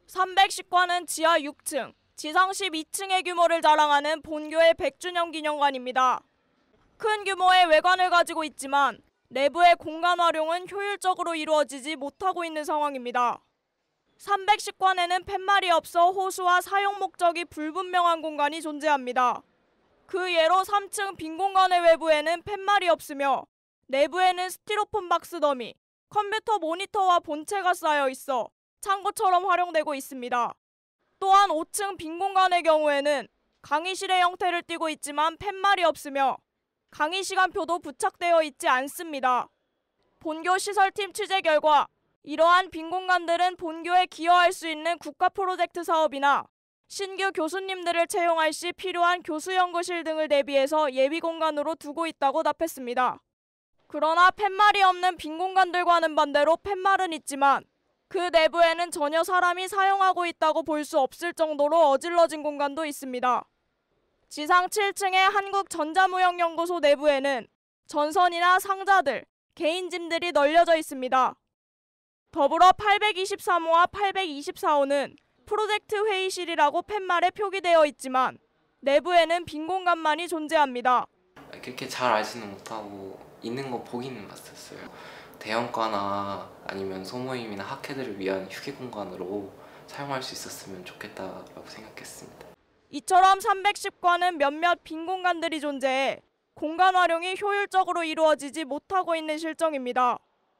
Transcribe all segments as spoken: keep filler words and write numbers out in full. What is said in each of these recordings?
삼백십 관은 지하 육 층, 지상 십이 층의 규모를 자랑하는 본교의 백 주년 기념관입니다. 큰 규모의 외관을 가지고 있지만 내부의 공간 활용은 효율적으로 이루어지지 못하고 있는 상황입니다. 삼백십 관에는 팻말이 없어 호수와 사용 목적이 불분명한 공간이 존재합니다. 그 예로 삼 층 빈 공간의 외부에는 팻말이 없으며 내부에는 스티로폼 박스 더미, 컴퓨터 모니터와 본체가 쌓여 있어 창고처럼 활용되고 있습니다. 또한 오 층 빈 공간의 경우에는 강의실의 형태를 띠고 있지만 팻말이 없으며 강의 시간표도 부착되어 있지 않습니다. 본교 시설팀 취재 결과 이러한 빈 공간들은 본교에 기여할 수 있는 국가 프로젝트 사업이나 신규 교수님들을 채용할 시 필요한 교수연구실 등을 대비해서 예비 공간으로 두고 있다고 답했습니다. 그러나 팻말이 없는 빈 공간들과는 반대로 팻말은 있지만 그 내부에는 전혀 사람이 사용하고 있다고 볼 수 없을 정도로 어질러진 공간도 있습니다. 지상 칠 층의 한국전자무역연구소 내부에는 전선이나 상자들, 개인 짐들이 널려져 있습니다. 더불어 팔백이십삼 호와 팔백이십사 호는 프로젝트 회의실이라고 팻말에 표기되어 있지만 내부에는 빈 공간만이 존재합니다. 그렇게 잘 알지는 못하고 있는 거 보기는 봤었어요. 대형과나 아니면 소모임이나 학회들을 위한 휴게 공간으로 사용할 수 있었으면 좋겠다라고 생각했습니다. 이처럼 삼백십 관은 몇몇 빈 공간들이 존재해 공간 활용이 효율적으로 이루어지지 못하고 있는 실정입니다.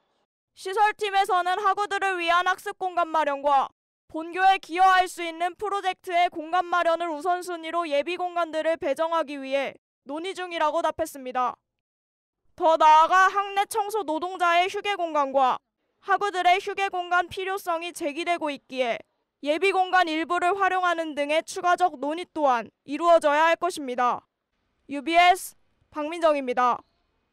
시설팀에서는 학우들을 위한 학습 공간 마련과 본교에 기여할 수 있는 프로젝트의 공간 마련을 우선순위로 예비 공간들을 배정하기 위해 논의 중이라고 답했습니다. 더 나아가 학내 청소 노동자의 휴게 공간과 학우들의 휴게 공간 필요성이 제기되고 있기에 예비 공간 일부를 활용하는 등의 추가적 논의 또한 이루어져야 할 것입니다. 유비에스 박민정입니다.